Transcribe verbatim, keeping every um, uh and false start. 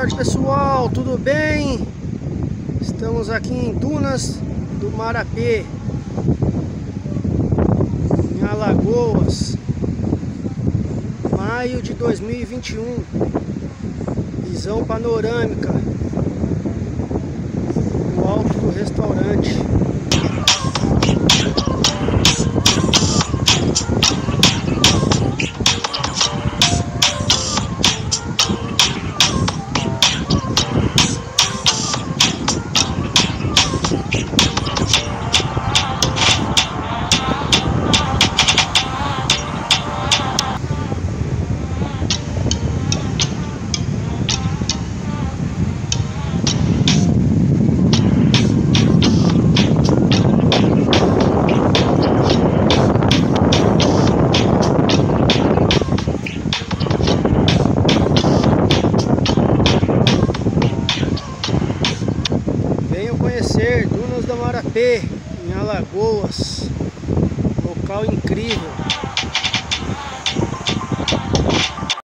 tarde, pessoal, tudo bem? Estamos aqui em Dunas do Marapé, em Alagoas, maio de dois mil e vinte e um. Visão panorâmica do alto do restaurante. Venham conhecer Dunas do Marapé, em Alagoas, local incrível.